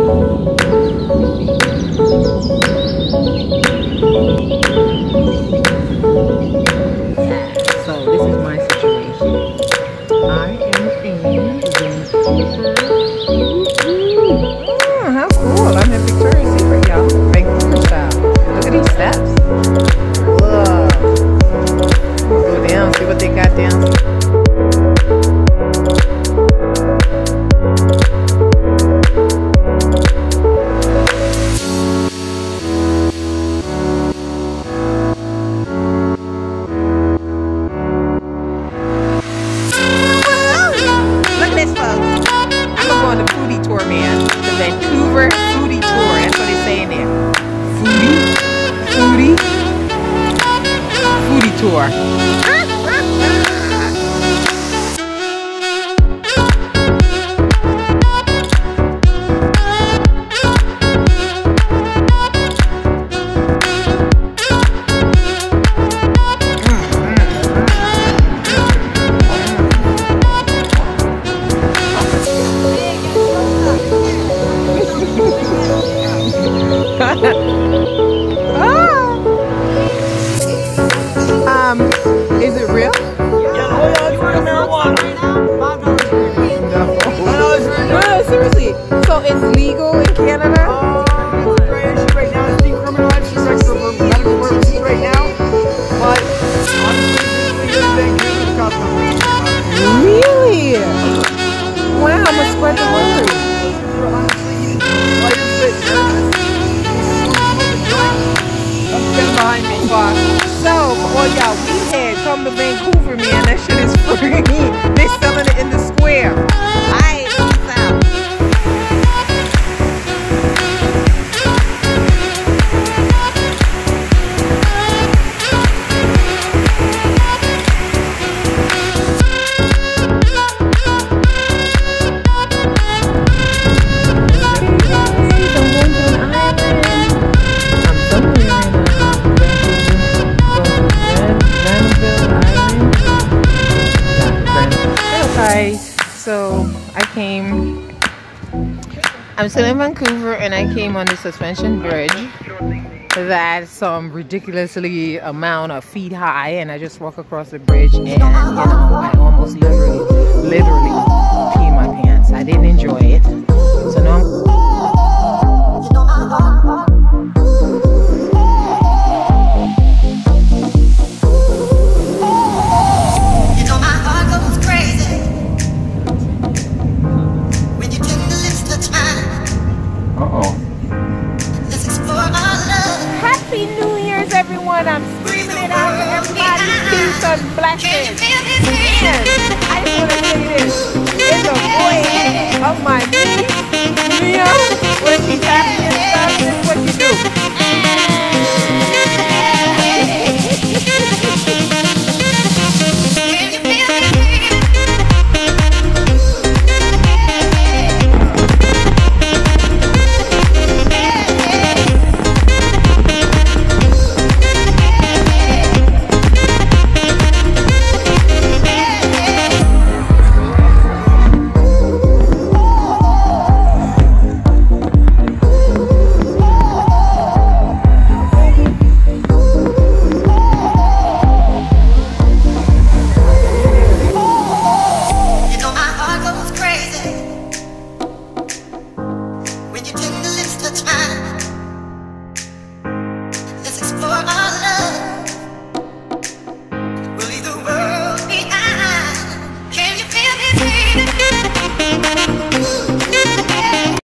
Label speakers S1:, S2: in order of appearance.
S1: So this is my situation. I am in Vancouver. Oh, how cool. I'm in Victoria's Secret, y'all. Vancouver style. Look at these steps. Whoa. Go down, see what they got down. On the foodie tour, man. The Vancouver foodie tour. That's what it's saying there. Foodie tour. Is it real?
S2: Yeah, it's real marijuana.
S1: No, seriously. So it's legal in Canada?
S2: It's a gray issue right now. It's decriminalized for medical purposes right now. But honestly, it's Vancouver, the cops don't really care about it.
S1: Really? Wow, I'm gonna spread the word.
S2: Honestly, lighter fit Come behind me, boss.
S1: So, for all y'all weedheads, come to Vancouver, man. That shit is free. They selling it in the square. Alright, peace out. So I'm still in Vancouver and I came on the suspension bridge that's some ridiculously amount of feet high, and I just walk across the bridge and you know I almost literally peed my pants. I didn't enjoy it. So now Happy New Year's, everyone. I'm screaming it out to everybody. Peace on blackness. And I just want to say this. In the voice of my niece, Mia, when she's happy and stuff, this is what you do.
S3: When you take the lips to time